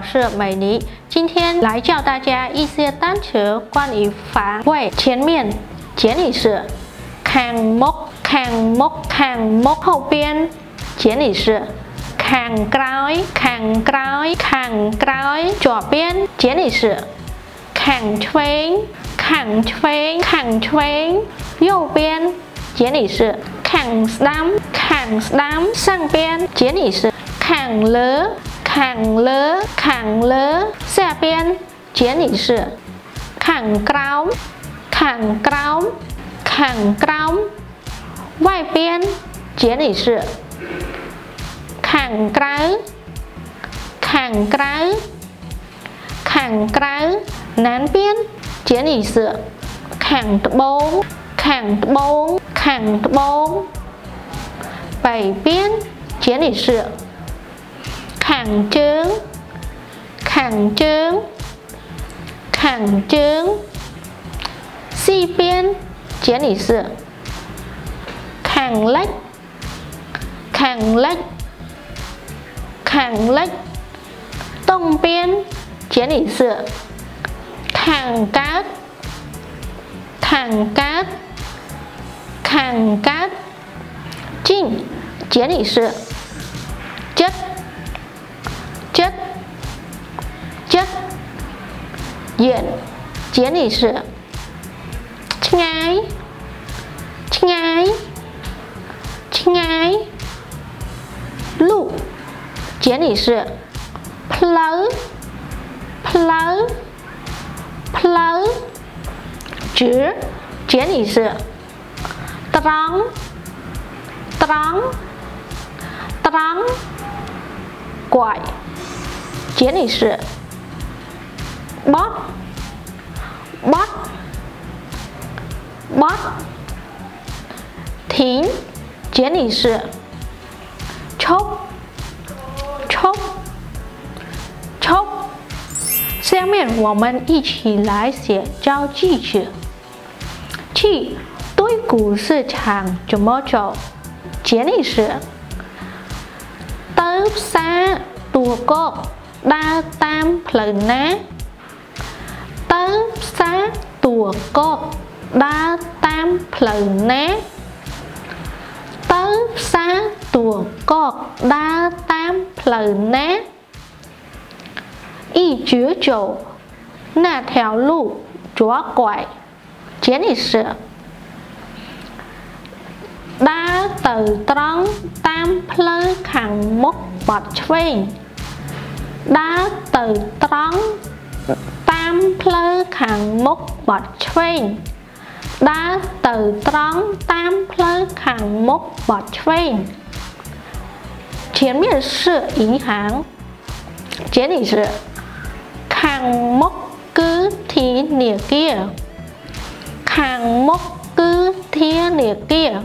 是美妮，今天来教大家一些单词关于防卫。前面简体是 càng mốc，后边简体是 càng cõi，左边简体是 càng chuối，右边简体是 càng đám，上边简体是 càng lứa，下边简体是 càng cõi，外边简体是 càng cõi，南边简体是 càng bông，北边简体是 càng trướng，西边简体是 càng lệch，东边简体是 càng cát，近简体是 chất，远简体是 亲ái，路简体是 pleu，直简体是 trắng，拐简体是 bót，停简体是 chốt。下面我们一起来写造句子。去堆谷市场怎么走？简体是 tới xã Tùa Cốt đa tam lần ná， tới xã Tùa Cốt đa tam lần ná， tới xã Tùa Cốt đa tam lần ná。一直走那条路左拐，简体是 đá từ trống tam plơ khẳng mốc bọt phên， đá từ trống tam plơ khẳng mốc bọt phên， đá từ trống tam plơ khẳng mốc bọt phên。前面是银行，简体是 hàng mốc cứ thía nìa kia， hàng mốc cứ thía nìa kia，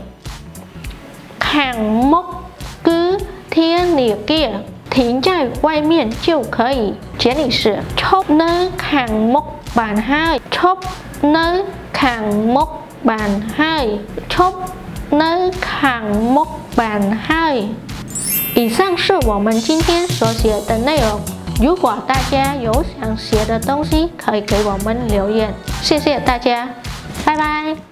hàng mốc cứ thía nìa kia， 停在外面就可以，简体是 chốt nơi hàng mốc bàn hai， chốt nơi hàng mốc bàn hai， chốt nơi hàng mốc bàn hai。以上是我们今天所写的内容。如果大家有想写的东西，可以给我们留言。谢谢大家，拜拜。